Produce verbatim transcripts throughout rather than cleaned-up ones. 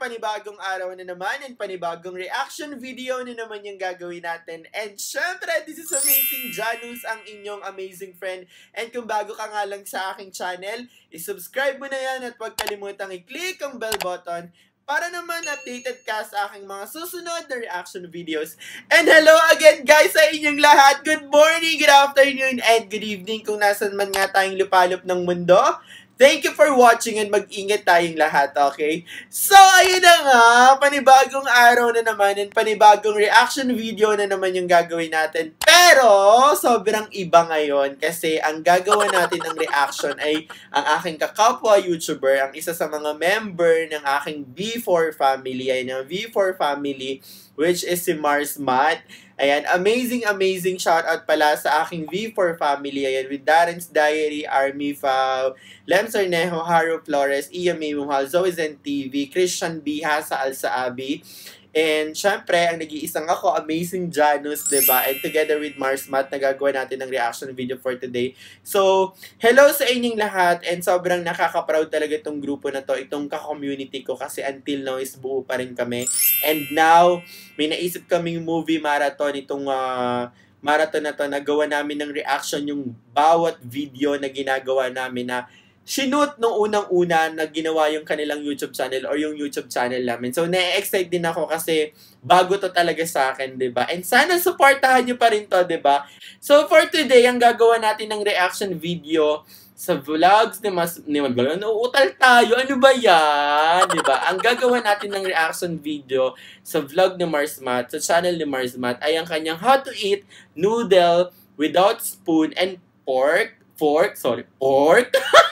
panibagong araw na naman and panibagong reaction video na naman yung gagawin natin. And syempre, this is Amazing Janus, ang inyong amazing friend. And kung bago ka nga lang sa aking channel, isubscribe mo na yan at huwag kalimutang i-click ang bell button para naman updated ka sa aking mga susunod na reaction videos. And hello again guys sa inyong lahat. Good morning, good afternoon, and good evening kung nasan man nga tayong lupalop ng mundo. Thank you for watching and mag-ingat tayong lahat, okay? So, ayun na nga, panibagong araw na naman and panibagong reaction video na naman yung gagawin natin. Pero, sobrang iba ngayon kasi ang gagawa natin ng reaction ay ang aking kakapwa YouTuber, ang isa sa mga member ng aking V four family, ay ng V four family, which is si Mars Matt. Ayan, amazing, amazing shoutout pala sa aking V four family. Ayan, with Darren's Diary, Army Fau, Lem Sarnejo, Haro Flores, Iya May Muhal, Zoe Zen T V, Christian Biha sa Alsaabi. And syempre, ang nag-iisang ako, Amazing Janus, diba? And together with Mars Matt, nagagawa natin ng reaction video for today. So, hello sa inyong lahat. And sobrang nakaka-proud talaga itong grupo na to, itong ka-community ko. Kasi until now is buo pa rin kami. And now, may naisip kaming movie marathon itong uh, marathon na to. Nagawa namin ng reaction yung bawat video na ginagawa namin na sinut nung unang-una na ginawa yung kanilang YouTube channel or yung YouTube channel namin. So, na-excite din ako kasi bago to talaga sa akin, diba? And sana supportahan nyo pa rin to, diba? So, for today, ang gagawa natin ng reaction video sa vlogs ni Mas... Ni Magalo, nauutal tayo. Ano ba yan? Diba? Ang gagawa natin ng reaction video sa vlog ni Mars Matt, sa channel ni Mars Matt, ay ang kanyang how to eat noodle without spoon and pork. Pork, sorry, pork.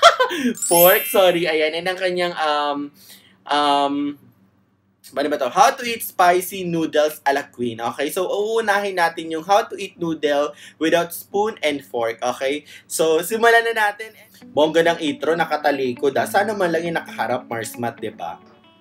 Pork, sorry, ayan, yan ang kanyang, um, um, ano ba to? How to eat spicy noodles a la Queen, okay? So, uunahin natin yung how to eat noodle without spoon and fork, okay? So, simulan na natin. Bongga ng intro, nakatalikod, ah. Sana man lang yung nakaharap, Mars Matt, diba?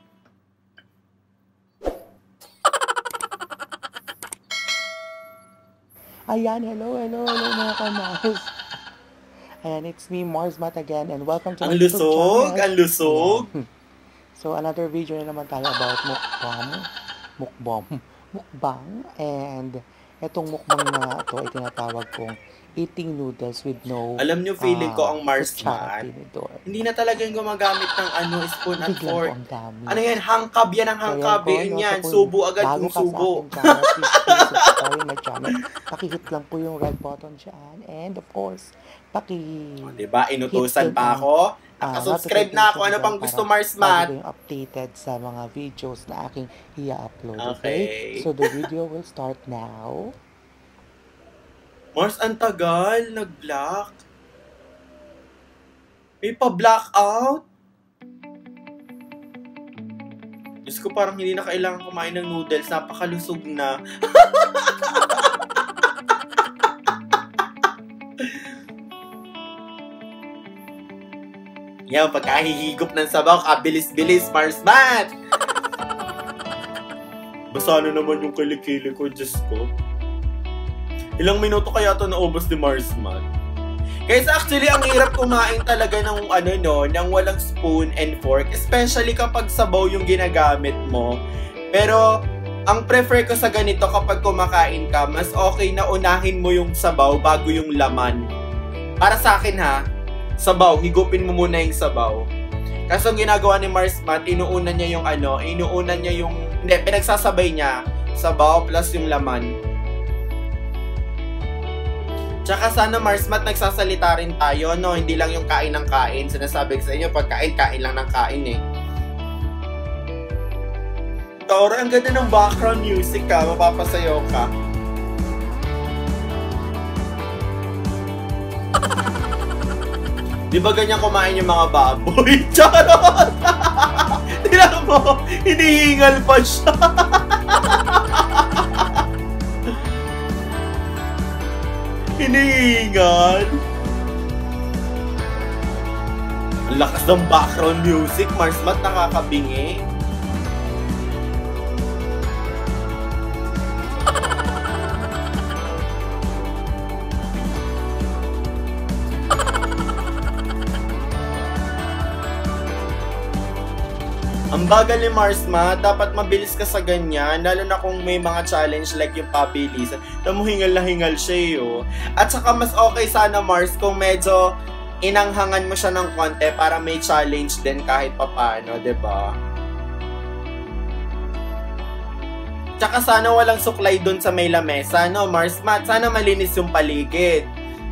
Ayan, hello, hello, hello mga kamaus. And it's me, Mars Matt again, and welcome to ang my lusog, channel. Ang lusog! Yeah. So, another video na naman tayo about mukbang. Mukbang. Mukbang. And, etong mukbang na ito ay tinatawag kong eating noodles with no... Alam nyo, feeling uh, ko ang Mars Matt, hindi na talaga yung gumagamit ng ano, spoon at fork. Ano yan? Hangkab yan ang hangkab. So, yan, yan. Subo agad yung subo. Sorry, my channel. Pakihit lang po yung red button dyan. And of course, paki... O, diba? Inutusan pa ako. Nakasubscribe na ako. Ano pang gusto, Mars Matt? Para updated sa mga videos na aking i-upload. Okay. Okay? So, the video will start now. Mars, ang tagal. Nag-black. May pa-blackout. Diyos ko, parang hindi na kailangan kumain ng noodles. Napakalusog na. Yan, pagkahihigop ng sabaw, kabilis-bilis, Mars Matt! Basa na naman yung kilikili ko, Diyos ko. Ilang minuto kaya ito naubos ni Mars Matt? Guys, actually, ang hirap kumain talaga ng, ano, no, ng walang spoon and fork. Especially kapag sabaw yung ginagamit mo. Pero, ang prefer ko sa ganito kapag kumakain ka, mas okay na unahin mo yung sabaw bago yung laman. Para sa akin, ha? Sabaw, higupin mo muna yung sabaw. Kasi ang ginagawa ni Mars Matt, inuunan niya yung ano, inuunan niya yung, hindi, pinagsasabay niya, sabaw plus yung laman. Tsaka sana Mars Matt, nagsasalita rin tayo, no? Hindi lang yung kain ng kain. Sinasabi ko sa inyo, pag kain, kain lang ng kain eh. Toro, ang ganda ng background music ka, mapapasayaw ka. Di ba ganyan kumain yung mga baboy? Charot! Tignan mo, hinihingal pa siya. Hinihingal. Ang lakas ng background music, Mars Matt, nakakabingi. Ang bagal ni Marsma, dapat mabilis ka sa ganyan, lalo na kung may mga challenge like yung pabilisan. Tamo hingal na hingal siya eh, oh. At saka mas okay sana Mars kung medyo inanghangan mo siya ng konti para may challenge din kahit papano, 'di ba? Tsaka sana walang suklay dun sa may lamesa, no, Marsma? Sana malinis yung paligid.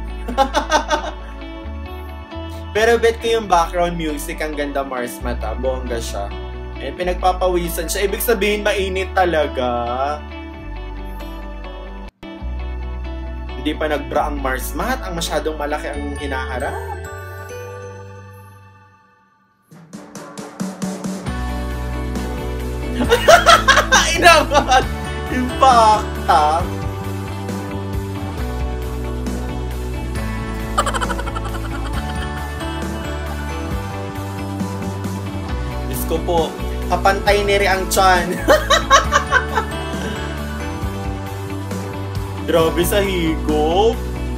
Pero bet ko yung background music, ang ganda Marsma, ta. Bongga siya. Eh, pinagpapawisan siya. Ibig sabihin, mainit talaga. Hindi pa nagbra ang Marsmat. Ang masyadong malaki ang hinaharap. Inamat! Impacta! Diyos ko po. Kapantay ni Ri ang tiyan. Grabe sa higop.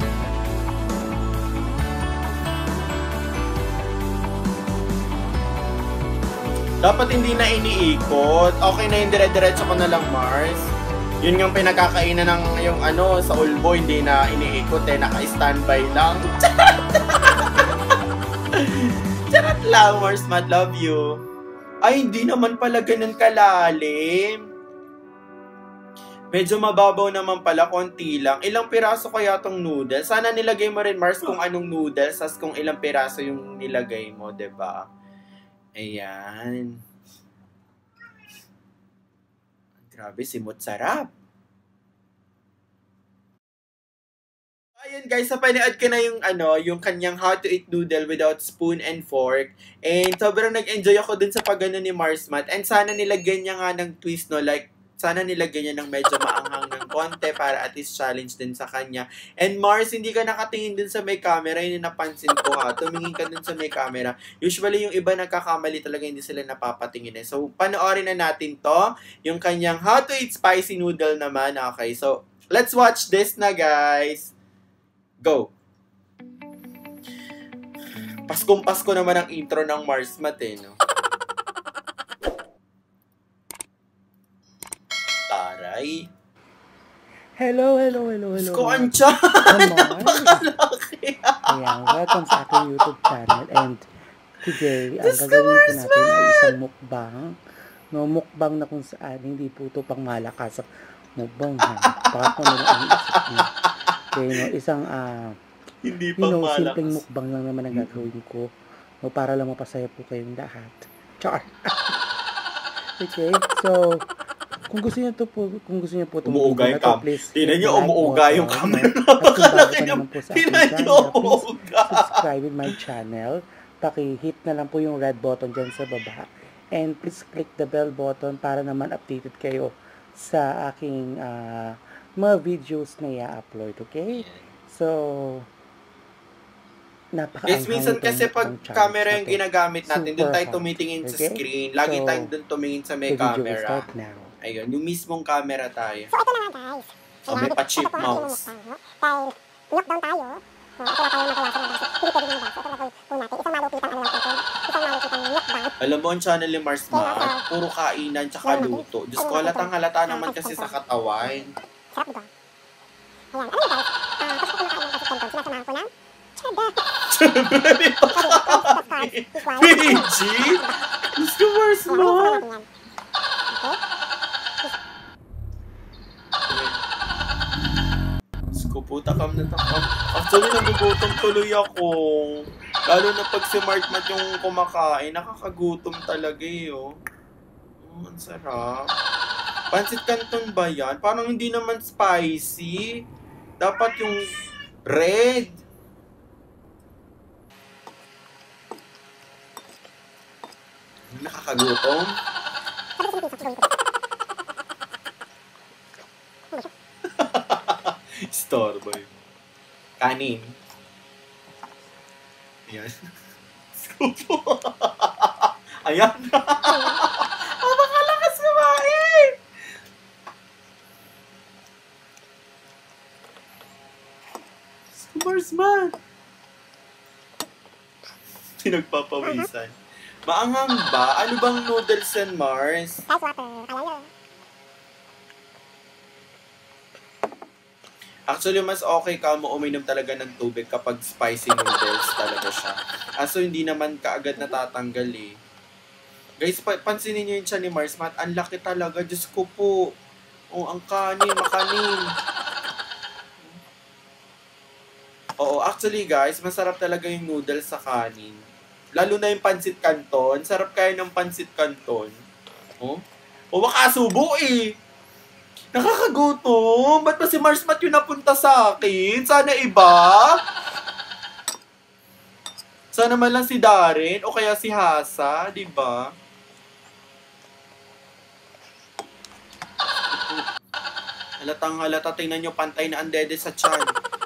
Dapat hindi na iniikot. Okay na yung dire-diretso ko na lang, Mars. Yun yung pinagkakainan ng yung ano, sa Ulbo, hindi na iniikot eh. Naka-standby lang. Charot lang, Mars. Mad, love you. Ay, hindi naman pala ganun kalalim. Medyo mababaw naman pala, konti lang. Ilang piraso kaya tong noodles? Sana nilagay mo rin, Mars, kung anong noodles, as kung ilang piraso yung nilagay mo, 'di ba? Ayan. Grabe, simot sarap. Ayun guys, sa panood ko na yung ano, yung kanyang how to eat noodle without spoon and fork. And sobrang nag-enjoy ako dun sa pagano ni Marsmat. And sana nilagyan niya nga ng twist, no? Like, sana nilagyan niya ng medyo maanghang ng konti para at least challenge din sa kanya. And Mars, hindi ka nakatingin dun sa may camera. Yun yung napansin ko ha. Tumingin ka dun sa may camera. Usually yung iba nagkakamali talaga, hindi sila napapatingin eh. So, panoorin na natin to. Yung kanyang how to eat spicy noodle naman. Okay, so let's watch this na guys. Go! Paskong Pasko naman ang intro ng Marsmat eh, no? Taray. Hello, hello, hello, hello. Sko ang tiyan! Napakalaki! Ayan, welcome sa aking YouTube channel. And today, ang gagawin po natin ay isang mukbang. No, mukbang na kung saan, hindi po ito pang malakas. Mukbang ha. Baka kung ano ang isip niyo. Okay, no, isang, ah, uh, hindi you pang know, malakas. simpleng mukbang lang naman ang gagawin ko. No, para lang mapasaya po kayong lahat. Char! Okay, so, kung gusto niyo to po, kung gusto niyo po itong umuuga yung cam. Tingnan niyo, like umuuga yung button, camera. no? At kung bago Napakalaki pa niya. naman po sa aking Tingnan niyo, channel, please umuuga. subscribe with my channel. Paki-hit na lang po yung red button dyan sa baba. And please click the bell button para naman updated kayo sa aking uh, mga videos na i-upload. Okay? So, napaka-anghang Yes, minsan kasi pag camera yung ginagamit natin, doon tayo tumitingin sa okay? screen. Lagi So, tayong doon tumingin sa may the video will camera. start now. Ayun, yung mismong camera tayo. So, ito na nga guys. Oh, may pa-chip mouse. Dahil lockdown tayo, uh, ito na tayo magawa sa labas. Hindi pwede lumabas. Ito na po natin. Isang malupitan ano lang po. Isang malupitan lockdown. Alam mo, ang channel ni Mars Mat, puro kainan tsaka luto. Diyos ko, halatang halata naman kasi sa katawan. Sarap diba? Ayan. Ano guys? Uh, tapos ko kumakain ng kasi canton. Sinasamahan ko ng cheddar. Siyempre, may pagkain. P G? Diyos ko, Mars Mat. Okay? Ko po, takam na takam. Actually, nagugutom tuloy ako. Lalo na pag si Mart Mat yung kumakain, nakakagutom talaga eh, oh. Oh, ang sarap. Pansit Canton ba yan? Parang hindi naman spicy. Dapat yung red. Nakakagutom. Store boy. Kanin. Ayan. Skupo. Ayan. Oh, makalakas kumain. Scumars man. Pinagpapawisan. Maanghang ba? Ano bang noodles yan, Mars? Ice water. Alala. Actually, mas okay ka mo uminom talaga ng tubig kapag spicy noodles talaga siya. Aso hindi naman kaagad natatanggal eh. Guys, pa pansinin nyo yun siya ni Mars Mat. Ang laki talaga. Diyos ko po. Oh, ang kanin, makanin. Oo, actually guys, masarap talaga yung noodles sa kanin. Lalo na yung pansit canton. Sarap kaya ng pansit canton. Oh? O baka subo eh. Nakakagutom. Ba't pa si Mars Mat yung napunta sa akin? Sana iba? Sana man lang si Darren o kaya si Hasa, di ba? Halatang halata, tingnan nyo pantay na ang dede sa tiyan.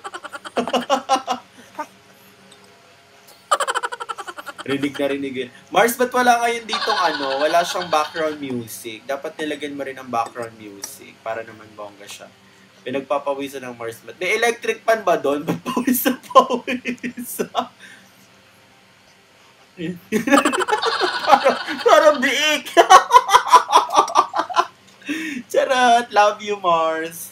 Rinig na rinigin. Mars, ba't wala ngayon ditong ano, wala siyang background music? Dapat nilagyan mo rin ng background music para naman bongga siya. Pinagpapawisan ng Mars. May electric pan ba doon? Ba't pawis na pawis? parang, parang biik. Charot! Love you, Mars.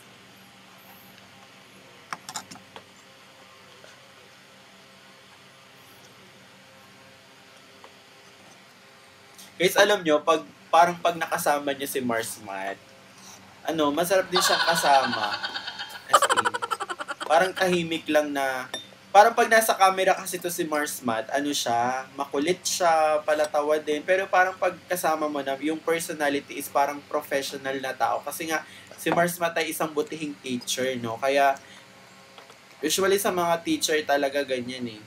Guys, alam nyo, pag, parang pag nakasama niyo si Mars Mat, ano, masarap din siyang kasama. As in, parang tahimik lang na, parang pag nasa camera kasi to si Mars Mat, ano siya, makulit siya, palatawa din, pero parang pag kasama mo na, yung personality is parang professional na tao. Kasi nga, si Mars Mat ay isang butihing teacher, no? Kaya, usually sa mga teacher talaga ganyan eh.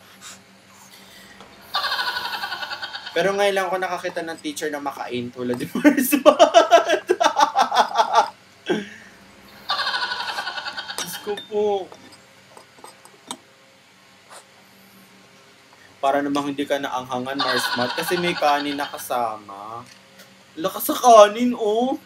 Pero ngayon lang ako nakakita ng teacher na makain tulad ni Mars Mat. Diyos ko po. Para namang hindi ka naanghangan, Mars Mat, kasi may kanin na kasama. Lakas sa kanin, oh.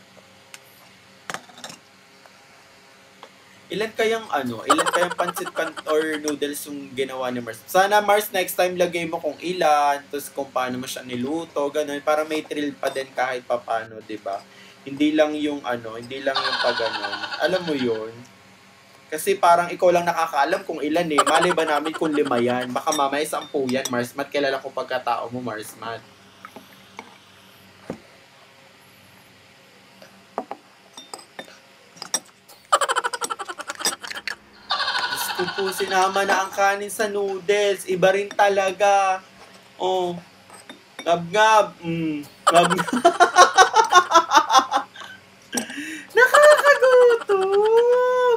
Ilan kayang ano, ilan kayang pancit can or noodles yung ginawa ni Mars? Sana Mars, next time lagay mo kung ilan, tapos kung paano mo siya niluto, ganun, para may thrill pa din kahit papano, 'di ba? Hindi lang yung ano, hindi lang yung pag ganun. Alam mo 'yun? Kasi parang ikaw lang nakakaalam kung ilan eh. Malay ba namin kung lima yan? Baka mamaya sampu yan, Mars Mat. Kilala ko pagkatao mo, Mars Mat. Po, sinama na ang kanin sa noodles. Iba rin talaga. Oh. Ngab-ngab. Mm. Ngab-ngab. Nakakagutom.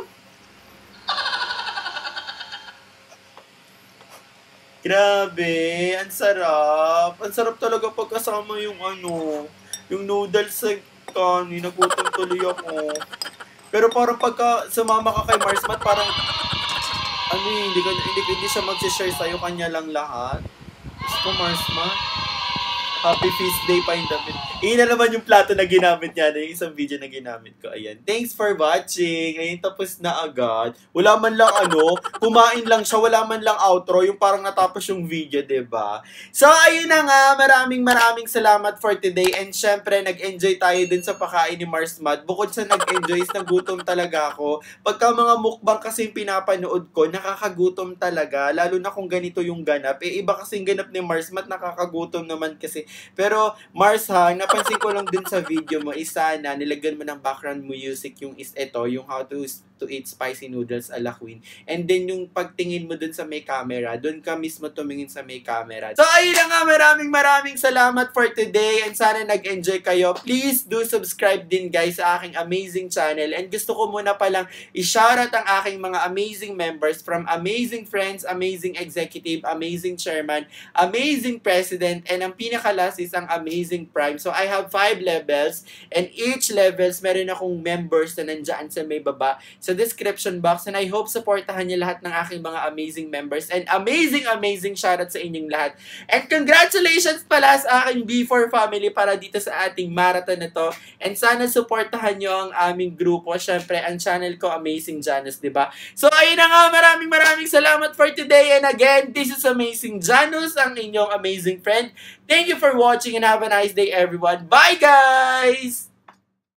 Grabe. Ang sarap. Ang sarap talaga pagkasama yung ano, yung noodles sa kanin. Nagutom tuloy ako. Pero parang pagka sumama ka kay Mars Mat, parang ano eh, hindi, hindi, hindi siya mag-share sa'yo, kanya lang lahat. Gusto Mars Mat. Happy feast day pa yung damit. Iyon na naman yung plato na ginamit niya, yung isang video na ginamit ko. Ayan. Thanks for watching. Ayun, tapos na agad. Wala man lang ano, kumain lang siya, wala man lang outro, yung parang natapos yung video, diba? So, ayun na nga. Maraming maraming salamat for today. And syempre, nag-enjoy tayo din sa pakain ni Mars Mat. Bukod sa nag-enjoy, nagutom talaga ako. Pagka mga mukbang kasi yung pinapanood ko, nakakagutom talaga. Lalo na kung ganito yung ganap. Eh, iba kasing ganap ni Mars Mat, nakakagutom naman kasi. Pero, Mars ha, napansin ko lang din sa video mo, isa na nilagyan mo ng background music yung is ito, yung how to to eat spicy noodles a la Queen. And then, yung pagtingin mo dun sa may camera, dun ka mismo tumingin sa may camera. So, ayun na nga, maraming maraming salamat for today and sana nag-enjoy kayo. Please do subscribe din guys sa aking amazing channel. And gusto ko muna palang i-shoutout ang aking mga amazing members from amazing friends, amazing executive, amazing chairman, amazing president, and ang pinaka-last is ang amazing prime. So, I have five levels and each levels meron akong members na nandyan sa may baba. Sa sa description box. And I hope supportahan niyo lahat ng aking mga amazing members. And amazing, amazing shoutout sa inyong lahat. And congratulations pala sa aking B four family para dito sa ating marathon na to. And sana supportahan niyo ang aming grupo. Syempre, ang channel ko, Amazing Janus, diba? So, ayun na nga, maraming maraming salamat for today. And again, this is Amazing Janus, ang inyong amazing friend. Thank you for watching and have a nice day, everyone. Bye, guys!